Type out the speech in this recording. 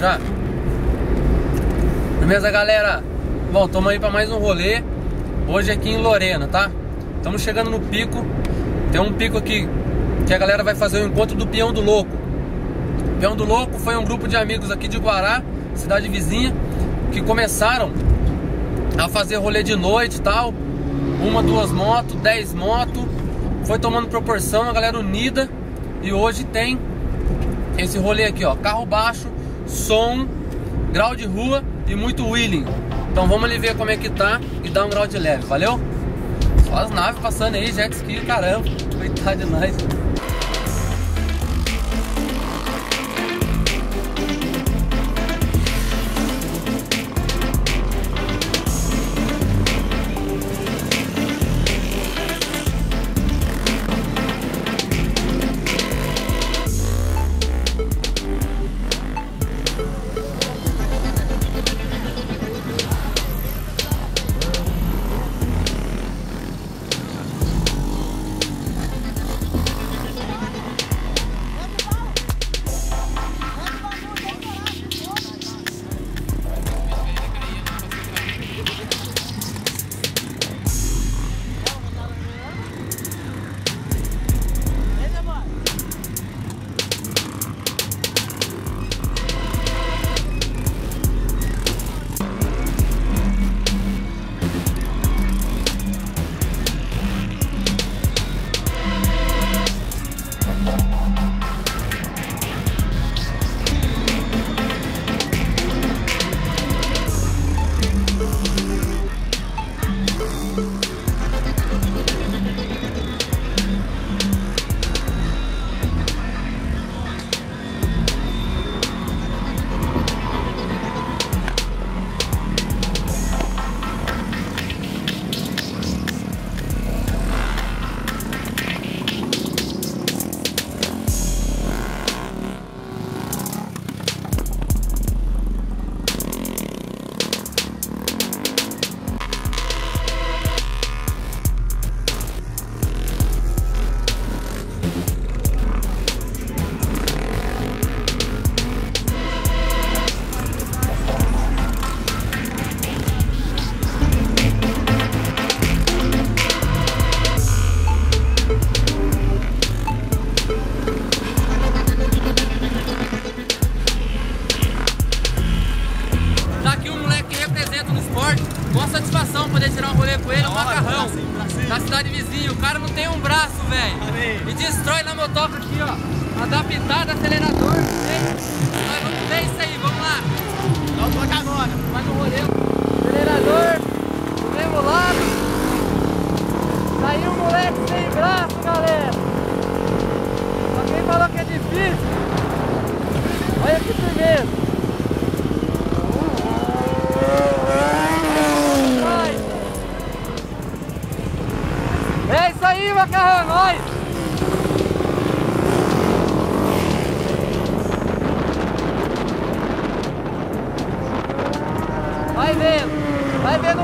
já. Beleza, galera? Bom, estamos aí para mais um rolê. Hoje aqui em Lorena, tá? Estamos chegando no pico. Tem um pico aqui que a galera vai fazer o encontro do Peão do Louco. Peão do Louco foi um grupo de amigos aqui de Guará, cidade vizinha, que começaram a fazer rolê de noite e tal. 1, 2 motos, 10 motos. Foi tomando proporção, a galera unida. E hoje tem esse rolê aqui, ó. Carro baixo, som, grau de rua e muito wheeling. Então vamos ali ver como é que tá e dar um grau de leve, valeu? Só as naves passando aí, jet ski, caramba. Coitado de nós. Uma satisfação poder tirar um rolê com ele, um macarrão da cidade vizinha. O cara não tem um braço, velho. E destrói na motoca aqui, ó. Adaptado, acelerador. Nós vamos ver isso aí, vamos lá. Vamos tocar agora. Mais um rolê. Acelerador, do mesmo lado. Saiu um moleque sem braço, galera. Pra quem falou que é difícil, olha que firmeza. É isso aí, macarrão, nós! Vai vendo